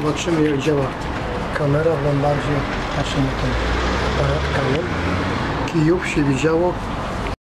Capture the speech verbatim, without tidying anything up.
Zobaczymy, jak działa kamera w Lombardzie. Patrzę na ten aparat Canon. Kijów się widziało.